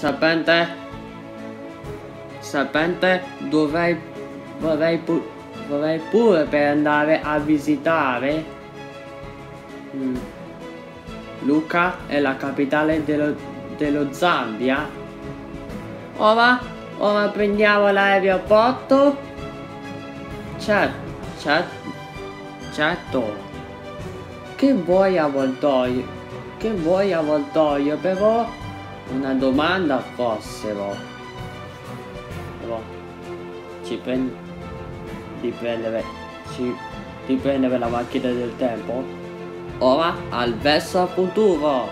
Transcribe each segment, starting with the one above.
Serpente, vorrei pure per andare a visitare. Lucca è la capitale dello Zambia. Ora prendiamo l'aeroporto. Certo. Che vuoi, avvoltoio? Però una domanda fossero. Di prendere la macchina del tempo. Ora al verso futuro.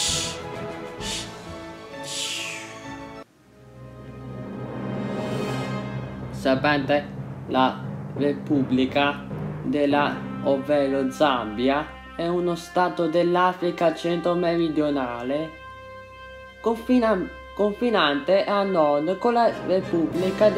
Serpente, la Repubblica ovvero Zambia, è uno stato dell'Africa centro-meridionale confinante a nord con la Repubblica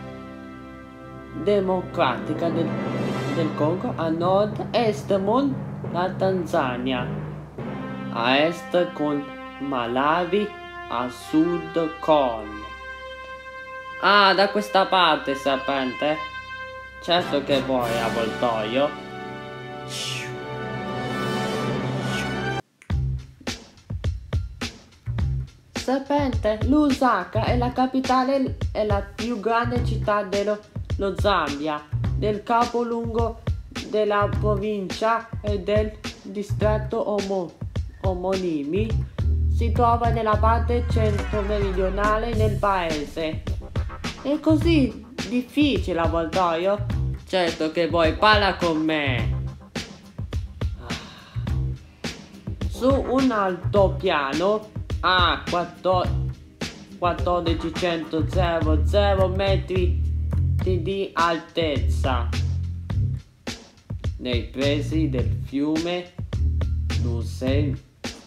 Democratica del Congo, a nord-est con la Tanzania, a est con Malawi, a sud con... Ah, da questa parte, serpente. Certo che vuoi, avvoltoio. Serpente, Lusaka è la capitale e la più grande città dello Zambia, del capoluogo della provincia e del distretto omonimi. Si trova nella parte centro-meridionale del paese. È così difficile, avvoltoio? Certo che vuoi, parla con me. Su un altopiano a 1400 metri di altezza, nei pressi del fiume Lusaka.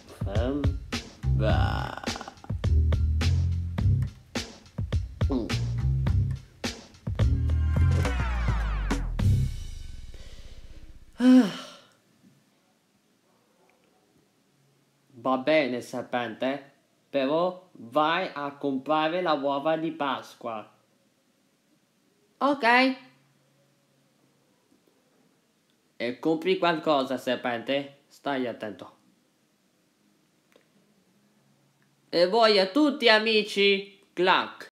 Va bene, serpente, però vai a comprare la uova di Pasqua. Ok. E compri qualcosa, serpente, stai attento. E voi a tutti, amici, clac.